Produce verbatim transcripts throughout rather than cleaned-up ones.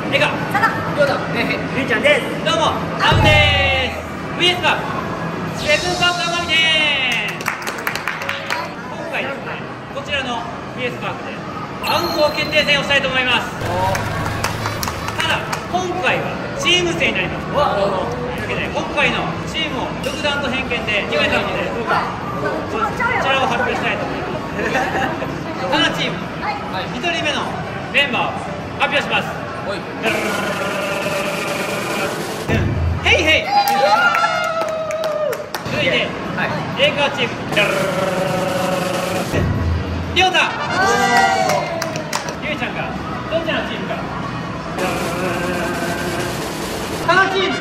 エガ、 サナ、 ヨダ、 りゅうちゃんです。 どうも、アウです。ブイエス バーク、セブンバーク奄美です。今回ですね、こちらの ブイエス バークで暗号決定戦をしたいと思います。ただ、今回はチーム戦になります。というわけで、今回のチームを独断と偏見で決めたので、こちらを発表したいと思います。タナチーム、ひとりめのメンバーを発表します。ヘイヘイ。続いて、エイカーチーム、りょうた。ゆうちゃんがどちらのチームか。タナチーム。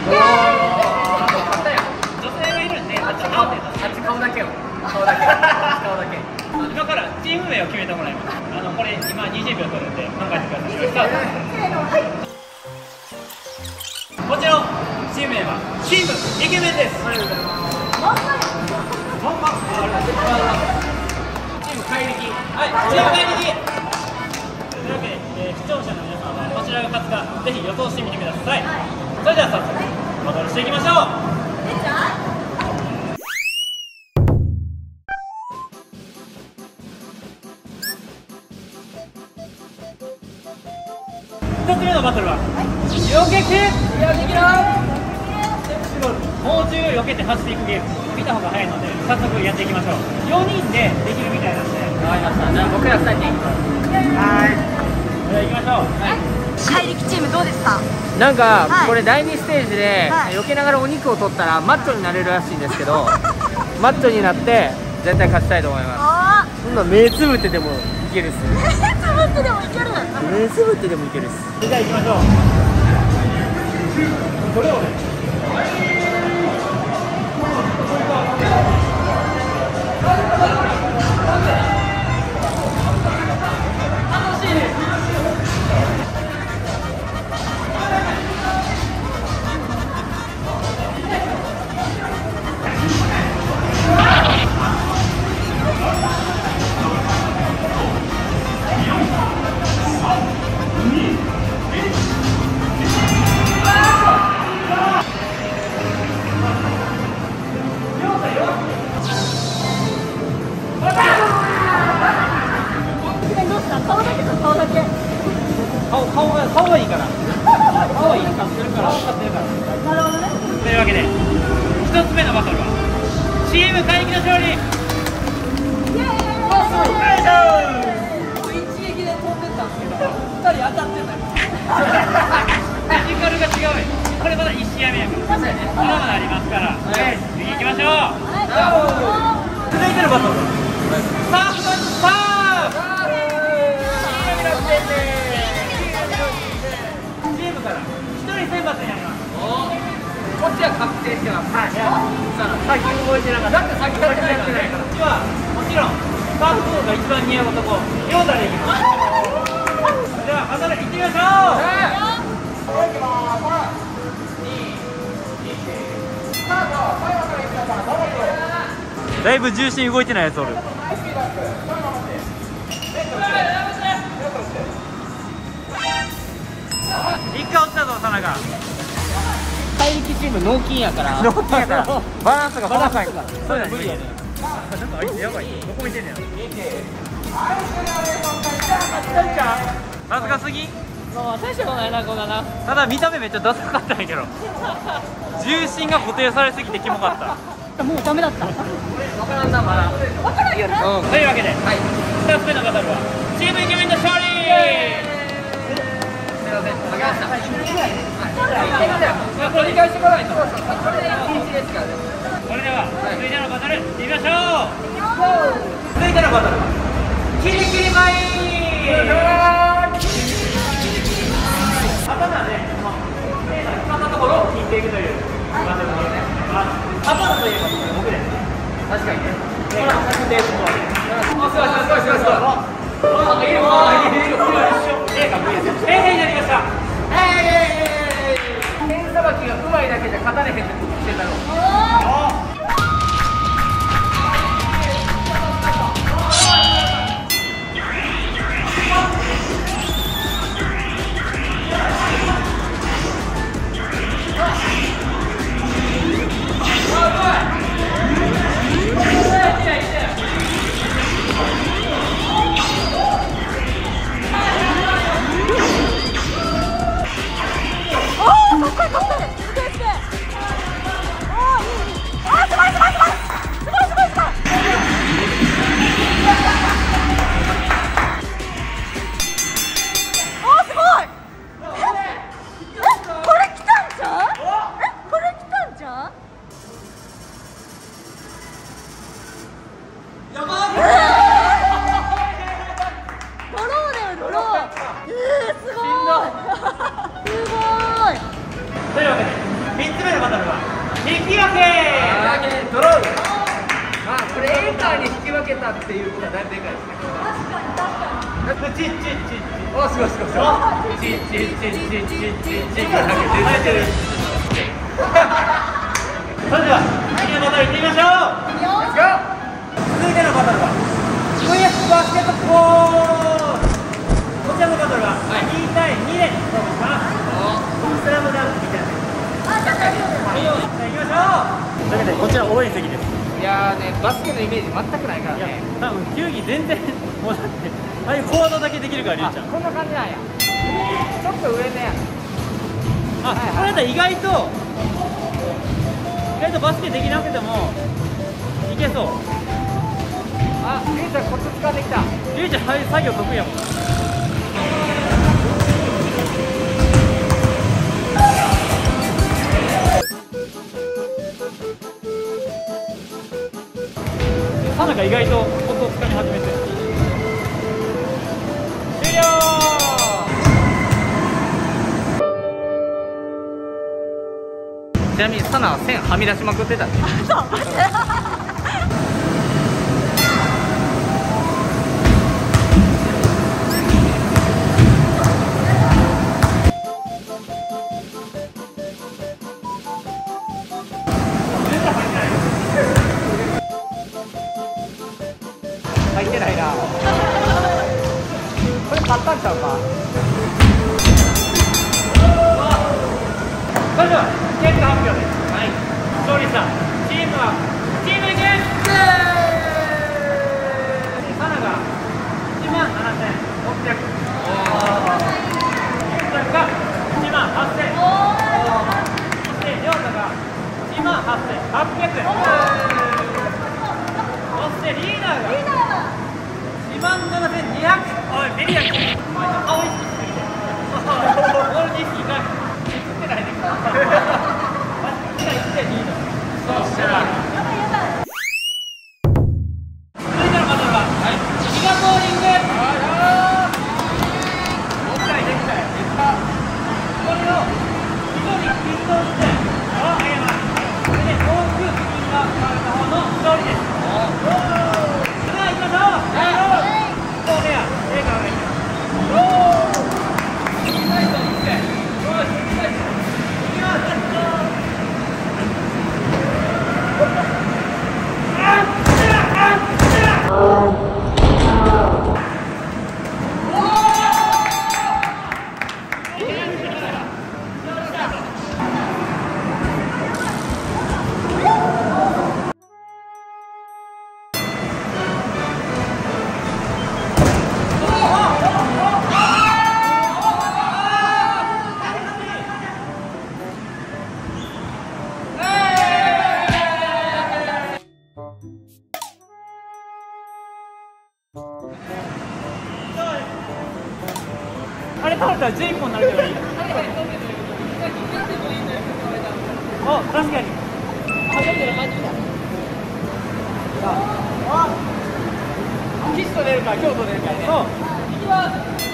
女性がいるんで、あっち顔だけを。顔だけ。顔だけ。今からチーム名を決めてもらいます。あのこれ今にじゅうびょう取るんで考えてください。スタート。もちろんチーム名はチームイケメンです。チーム怪力。はい、チーム怪力。というわけで、えー、視聴者の皆さんはこちらが勝つかぜひ予想してみてください。それでは早速バトルしていきましょう。一つ目のバトルは、よけて、やってきろ。猛獣を避けて走っていくゲーム、見た方が早いので、早速やっていきましょう。よにんでできるみたいなんで、わかりました。じゃあ、僕らふたりでいきます。はい。じゃあ、行きましょう。はい。 怪力チームどうですか？ なんか、 はい、 これだいにステージで、はい、避けながらお肉を取ったらマッチョになれるらしいんですけどマッチョになって絶対勝ちたいと思います。そんな目つぶってでもいけるっす。目つぶってでもいける。目つぶってでもいけるっす。 じゃあ行きましょう。これをね、楽しいです。顔顔が顔がいいから顔はいい使ってるから使ってるから。なるほどね。というわけで一つ目のバトルはチーム怪力の勝利。イエーイ。一撃で飛んでったんですけどふたり当たってたよ。フィジカルが違うよ。これまだいち試合目やからまだまだありますから、次行きましょう。続いてのバトルはサーフサーフ。チームからひとり選抜になります。こっちは確定してます。はい。先動いてなかった。だって先からやってないから。こっちはもちろんサーフボードが一番似合う男、ヨーダでいきます。ではバトル行ってみましょう。いきます。さん、に、いち、スタート。だいぶ重心動いてないやつおる。一回落ちたぞ、田中。 怪力チーム脳筋やから脳筋やからバランスが細かいからそうだね、無理やね。なんかあいつやばい。どこ見てんねやろ。恥ずかすぎ。 まあ大したことないな、こうだな。 ただ見た目めっちゃダサかったんやけど重心が固定されすぎてキモかった。 もうダメだった。わからんな、まだわからんよな。 というわけで、ふたつめのバトルはチームイケメンの勝利。すみません、負けました。これ理解してこないと。これでいちですからね。それでは続いてのバトルいってみましょう。続いてのバトルはキリキリマイ頭でこのところを切っていくというバトルですね。頭といえば僕です。確かにね。これは確定です。あ、すごいすごいすごいすごい。あ、いいよ。あ、いいよ。A か ブイエス。A になりました。えー、剣さばきがうまいだけじゃ勝たれへんって言ってたの。 ドロー。まあこれエンターに引き分けたっていうことはだいぶでかいですね。確かに確かに。チッチッチッチッ。おすごいすごいすごい。チッチッチッチッチッチッチッ。 それでは次のバトル行ってみましょう。続いてのバトルは ブイエス バスケットボール。こちらのバトルはに対にで勝負します。スラムダンクみたいな。行きましょう。というわけでこちら応援席です。 いやーね、バスケのイメージ全くないからね。 多分球技全然もうだってああいうフォワードだけできるからりゅうちゃん。 こんな感じなんや。ちょっと上目や。 あ、これだったら意外と意外とバスケできなくてもいけそう。 あ、りゅうちゃんコツ掴んできた。 りゅうちゃんああいう作業得意やもん。サナが意外とコツを掴み始めて終了。 ちなみにサナは線はみ出しまくってたね。そう入ってないな。これ買ったんちゃうか。 それでは結果発表です。はい、勝利したチームはチームイケンサナがいちまんななせんろっぴゃく、ゆうたがいちまんはっせん、そしてりょうたがいちまんはっせんはっぴゃくえん、そしてリーダーがいちまんななせんにひゃくえん。おいベリアキお前の顔意識してみて。ゴールに意識が映ってないでください。いってんにだ。そうしたら続いてのバトルはギガボーリング。これをひとり均等してあげます。これで多く自分が使われた方の勝利です。それでは行きましょう。そうねや映画がいい。あれ倒れたらじゅういっぽんになるからいい。あ、確かに。 岸と出るか京都出るかね。 そう。いきます。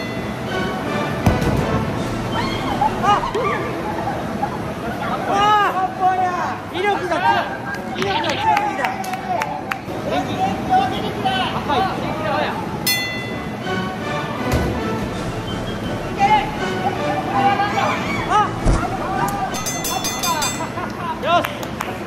ああ。威力が強い。威力が強いだ。電気。赤い。よし。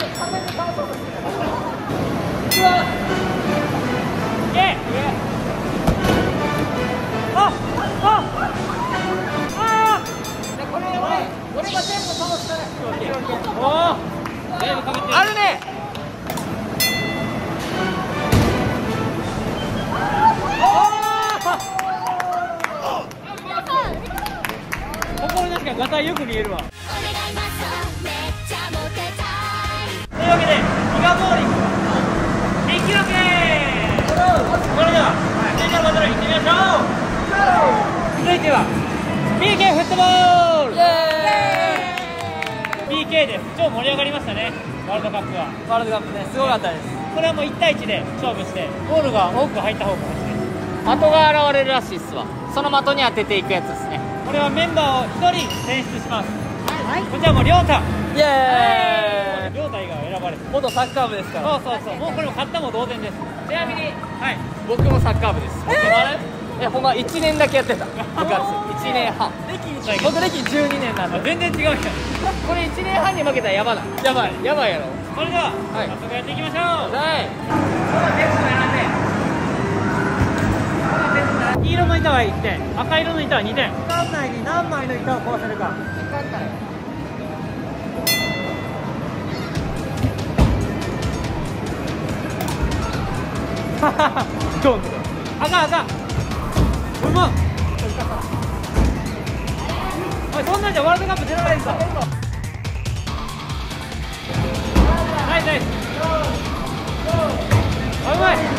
あ、あ、あ。 これ俺、俺が全部倒したら。 おお。だいぶかけてる。 あるね。 ここに確かにガタイよく見えるわ。というわけでギガボーリングできるわけ。それでは続いてのバトル行ってみましょう。続いては ピーケー フットボール。ピーケー です。超盛り上がりましたね、ワールドカップは。 ワールドカップね、すごかったです。 これはもういち対いちで勝負してゴールが多く入った方が勝ちです。 的が現れるらしいっすわ。その的に当てていくやつですね。 これはメンバーをひとり選出します。こちらもりょうた。 イエーイ。 りょうた以外は選ばこれ。 元サッカー部ですから。 そうそうそう、もうこれも勝ったも同然です。 ちなみにはい、 僕もサッカー部です。えほんまいちねんだけやってた部活。いちねんはん。僕歴じゅうにねんなんで全然違うやん。 これいちねんはんに負けたらやばない。やばいやばいやろ。 それでははい早速やっていきましょう。 はい黄色の板はいってん、赤色の板はにてん。 時間内に何枚の板を壊せるか。 ドン。 あかんあかん、うまっ。おい、そんなんじゃワールドカップ出られんぞ。ナイスナイス、おいうまい。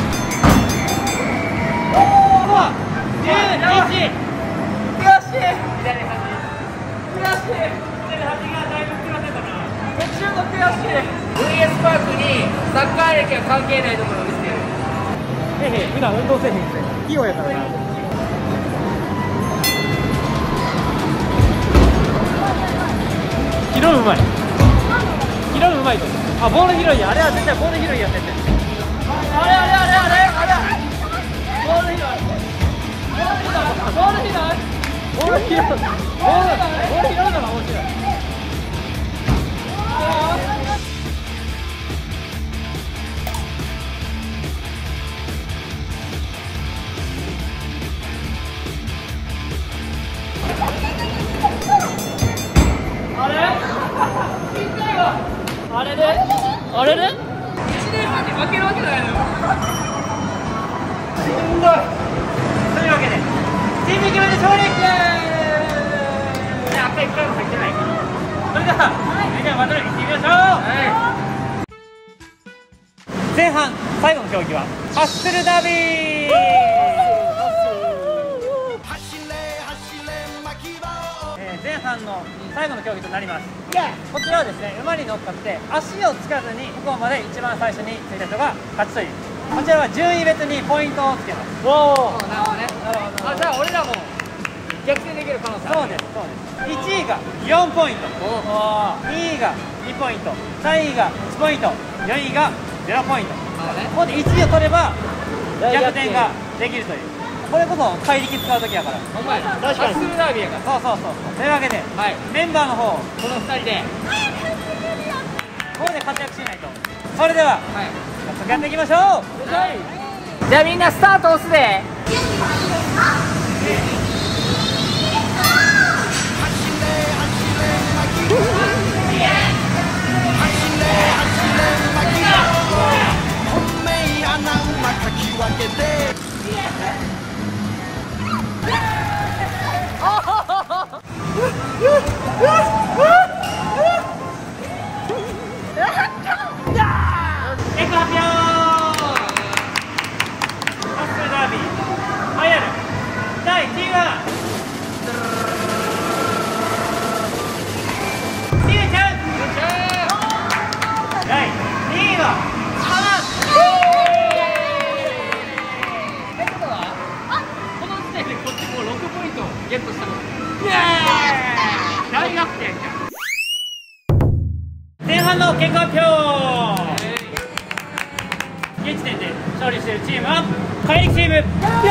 おお、じゅういち。 悔しい。左端。悔しい。 左端がだいぶ膨らんでたな。 途中の悔しい。ブイエス パークにサッカー歴は関係ないところを見つける。 へへ、普段運動せえへんって器用やからな。 拾ううまい。拾ううまいと。あ、ボール拾いや。あれは絶対ボール拾いやってて。 あれあれあれあれあれ。ボール拾い。ボール拾い。ボール拾い。ボール拾い。ボールボール拾うのが面白い。あれであれでいちねんはんに負けるわけないのよ。 しんどい。というわけでチーム決めて勝利。赤いプラン入ってないから。それではそれではバトルいってみましょう。はい、前半最後の競技はハッスルダービー。前半の最後の競技となります。こちらはですね、馬に乗っかって足をつかずに向こうまで一番最初に着いた人が勝ちという。こちらは順位別にポイントをつけます。 おお、なるほどね。あ、じゃあ俺らも逆転できる可能性ある。 そうですそうです。いちいがよんポイント、にいがにポイント、さんいがいちポイント、よんいがゼロポイント。ここでいちいを取れば逆転ができるという。これこそ怪力使う時やから。 お前確かにハッスルダービーやから。 そうそうそうそう。というわけで、はい、メンバーの方このふたりでここで活躍しないと。それでは、はい、早速やっていきましょう。 はい、じゃあみんなスタート押すで。 結果発表。ハッスルダービーファイナルだいいちいはりゅうちゃん。だいにいはハマ。 ってことはこの時点でこっちもうろくポイントゲットしたの。大逆転じゃん。 前半の結果発表。現時点で勝利しているチームは怪力チーム。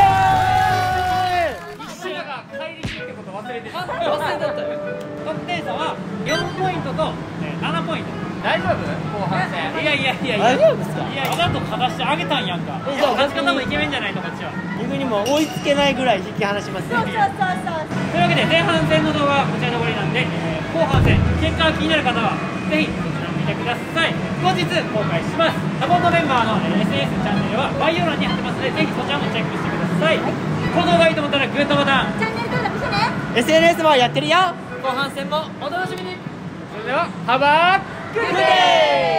一緒やが怪力ってこと忘れてる。忘れとったよ。 得点差はよんポイントとななポイント。 大丈夫？後半戦。 いやいやいやいや。 大丈夫ですか？ いや、わざとかざしてあげたんやんか。 え、じゃあ勝ち方もイケメンじゃないとこっちは。 逆にもう追いつけないぐらい引き離しますね。 というわけで前半戦の動画はこちらで終わりなんで、えー、後半戦結果が気になる方はぜひこちらを見てください。後日公開します。サポートメンバーの エスエヌエス チャンネルは概要欄に貼ってますので、ぜひそちらもチェックしてください。この動画がいいと思ったらグッドボタン、 チャンネル登録してね。 エスエヌエス もやってるよ。 後半戦もお楽しみに。 それではハバーグッドデー。